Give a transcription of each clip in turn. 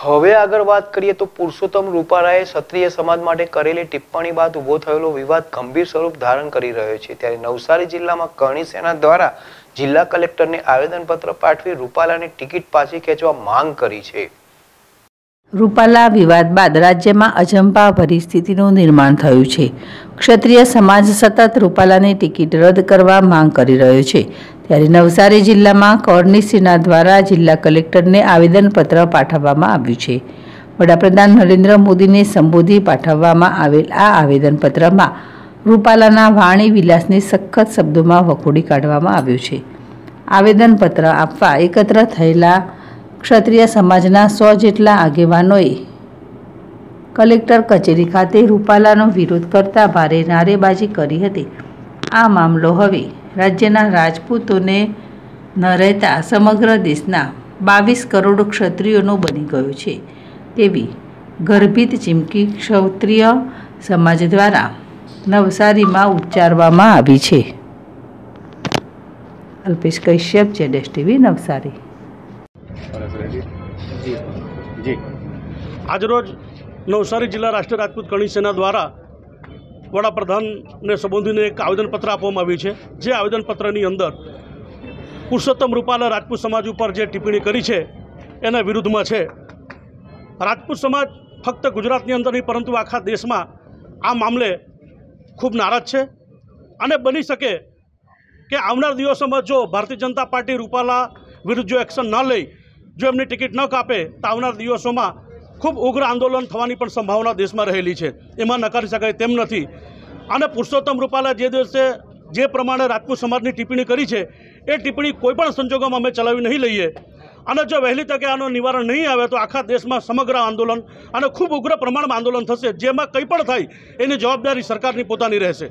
હવે આગળ વાત કરીએ તો પુરુષોત્તમ રૂપાલાએ ક્ષત્રિય સમાજ માટે કરેલી ટિપ્પણી બાદ ઉભો થયેલો વિવાદ ગંભીર સ્વરૂપ ધારણ કરી રહ્યો છે। ત્યારે નવસારી જિલ્લામાં કરણી સેના દ્વારા જિલ્લા કલેક્ટરને આવેદનપત્ર પાઠવી રૂપાલાની ટિકિટ પાછી ખેંચવા માંગ કરી છે। રૂપાલા વિવાદ બાદ રાજ્યમાં અજંપા પરિસ્થિતિનું નિર્માણ થયું છે। ક્ષત્રિય સમાજ સતત રૂપાલાની ટિકિટ રદ કરવા માંગ કરી રહ્યો છે। ત્યારે નવસારી જિલ્લામાં કરણી સેના દ્વારા જિલ્લા કલેક્ટરને આવેદનપત્ર પાઠવવામાં આવ્યું છે। વડાપ્રધાન નરેન્દ્ર મોદીને સંબોધી પાઠવવામાં આવેલ આ આવેદનપત્રમાં રૂપાલાના વાણી વિલાસને સખત શબ્દોમાં વખોડી કાઢવામાં આવ્યું છે। આવેદનપત્ર આપવા એકત્ર થયેલા ક્ષત્રિય સમાજના 100 જેટલા આગેવાનોએ કલેક્ટર કચેરી ખાતે રૂપાલાનો વિરોધ કરતા ભારે નારેબાજી કરી હતી। આ મામલો હવે રાજ્યના રાજપૂતોને ન રહેતા સમગ્ર દેશના 22 કરોડ ક્ષત્રિયોનો બની ગયો છે તેવી ગર્ભિત ચીમકી ક્ષત્રિય સમાજ દ્વારા નવસારીમાં ઉચ્ચારવામાં આવી છે। અલ્પેશ કશ્યપ, જેડેશ ટીવી, નવસારી। આજરોજ નવસારી જિલ્લા રાષ્ટ્રીય રાજપૂત કરણી સેના દ્વારા વડાપ્રધાનને સંબોધીને એક આવેદનપત્ર આપવામાં આવ્યું છે। જે આવેદનપત્રની અંદર પુરુષોત્તમ રૂપાલા રાજપૂત સમાજ ઉપર જે ટિપ્પણી કરી છે એના વિરુદ્ધમાં છે। રાજપૂત સમાજ ફક્ત ગુજરાતની અંદર નહીં પરંતુ આખા દેશમાં આ મામલે ખૂબ નારાજ છે અને બની શકે કે આવનાર દિવસોમાં જો ભારતીય જનતા પાર્ટી રૂપાલા વિરુદ્ધ જો એક્શન ન લે, જો એમની ટિકિટ ન કાપે તો આવનાર દિવસોમાં ખૂબ ઉગ્ર આંદોલન થવાની પણ સંભાવના દેશમાં રહેલી છે। એમાં નકારી શકાય તેમ નથી। અને પુરુષોત્તમ રૂપાલા જે દિવસે જે પ્રમાણે રાજપૂત સમાજની ટિપ્પણી કરી છે એ ટિપ્પણી કોઈપણ સંજોગોમાં અમે ચલાવી નહીં લઈએ અને જો વહેલી તકે આનું નિવારણ નહીં આવે તો આખા દેશમાં સમગ્ર આંદોલન અને ખૂબ ઉગ્ર પ્રમાણમાં આંદોલન થશે। જેમાં કંઈ પણ થાય એની જવાબદારી સરકારની પોતાની રહેશે।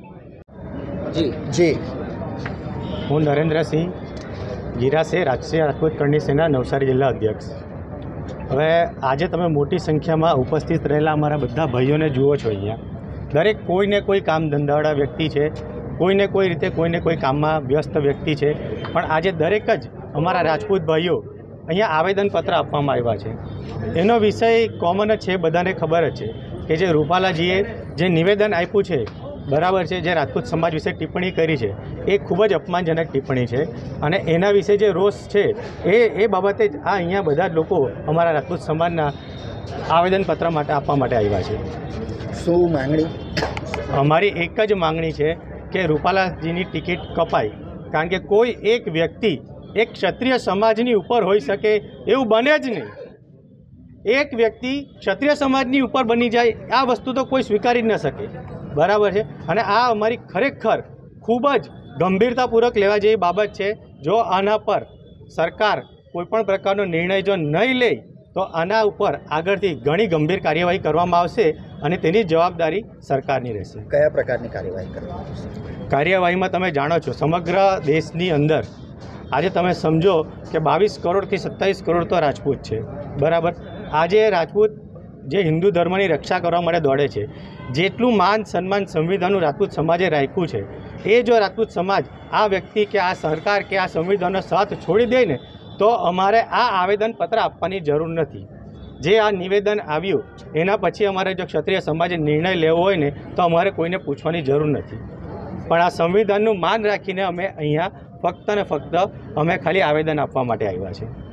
જી હું નરેન્દ્રસિંહ ગીરાસે, રાષ્ટ્રીય રાજપૂત કરણી સેના નવસારી જિલ્લા અધ્યક્ષ। હવે આજે તમે મોટી સંખ્યામાં ઉપસ્થિત રહેલા અમારા બધા ભાઈઓને જુઓ છો। અહીંયા દરેક કોઈને કોઈ કામ ધંધાવાળા વ્યક્તિ છે, કોઈને કોઈ રીતે કોઈને કોઈ કામમાં વ્યસ્ત વ્યક્તિ છે, પણ આજે દરેક જ અમારા રાજપૂત ભાઈઓ અહીંયા આવેદનપત્ર આપવામાં આવ્યા છે। એનો વિષય કોમન જ છે, બધાને ખબર જ છે કે જે રૂપાલાજીએ જે નિવેદન આપ્યું છે બરાબર છે, જે રાજપૂત સમાજ વિશે ટિપ્પણી કરી છે એ ખૂબ જ અપમાનજનક ટિપ્પણી છે અને એના વિશે જે રોષ છે એ બાબતે જ આ અહીંયા બધા જ લોકો અમારા રાજપૂત સમાજના આવેદનપત્ર માટે આપવા માટે આવ્યા છે। શું માંગણી? અમારી એક જ માંગણી છે કે રૂપાલાજીની ટિકિટ કપાય, કારણ કે કોઈ એક વ્યક્તિ એક ક્ષત્રિય સમાજની ઉપર હોઈ શકે એવું બને જ નહીં। એક વ્યક્તિ ક્ષત્રિય સમાજની ઉપર બની જાય આ વસ્તુ તો કોઈ સ્વીકારી જ ન શકે, બરાબર છે। અને આ અમારી ખરેખર ખૂબ જ ગંભીરતાપૂર્વક લેવા જેવી બાબત છે। જો આના પર સરકાર કોઈપણ પ્રકારનો નિર્ણય જો નહીં લે તો આના ઉપર આગળથી ઘણી ગંભીર કાર્યવાહી કરવામાં આવશે અને તેની જવાબદારી સરકારની રહેશે। કયા પ્રકારની કાર્યવાહી કરવામાં આવશે? કાર્યવાહીમાં તમે જાણો છો સમગ્ર દેશની અંદર આજે તમે સમજો કે 22 કરોડથી 27 કરોડ તો રાજપૂત છે, બરાબર। આજે રાજપૂત જે હિન્દુ ધર્મની રક્ષા કરવા માટે દોડે છે, જેટલું માન સન્માન સંવિધાનનું રાજપૂત સમાજે રાખ્યું છે એ જો રાજપૂત સમાજ આ વ્યક્તિ કે આ સરકાર કે આ સંવિધાનનો સાથ છોડી દે ને તો અમારે આ આવેદનપત્ર આપવાની જરૂર નથી। જે આ નિવેદન આવ્યું એના પછી અમારે જો ક્ષત્રિય સમાજે નિર્ણય લેવો હોય ને તો અમારે કોઈને પૂછવાની જરૂર નથી, પણ આ સંવિધાનનું માન રાખીને અમે અહીંયા ફક્ત ને ફક્ત અમે ખાલી આવેદન આપવા માટે આવ્યા છે।